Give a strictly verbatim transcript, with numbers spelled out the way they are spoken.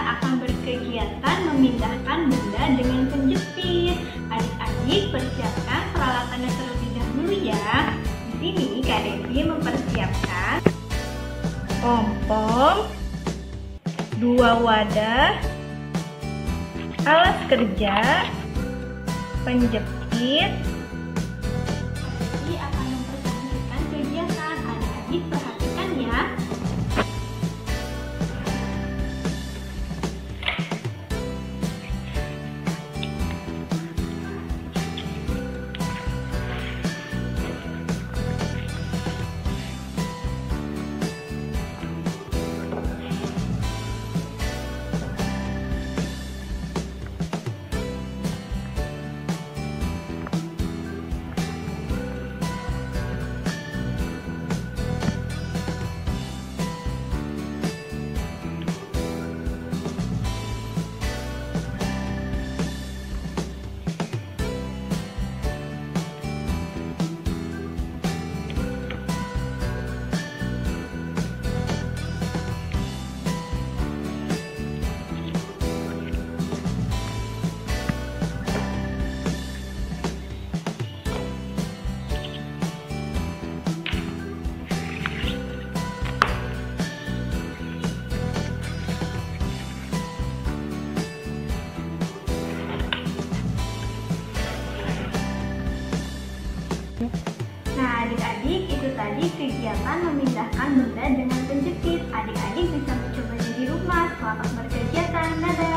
akan berkegiatan memindahkan benda dengan penjepit. Adik-adik persiapkan peralatannya terlebih dahulu ya. Di sini Kak Devi mempersiapkan pom-pom, dua wadah, alas kerja, penjepit. Devi akan mempresentasikan kegiatan. Adik-adik perhatikan ya. Nah, adik-adik, itu tadi kegiatan memindahkan benda dengan penjepit. Adik-adik bisa mencobanya di rumah. Selamat berkegiatan. Dadah!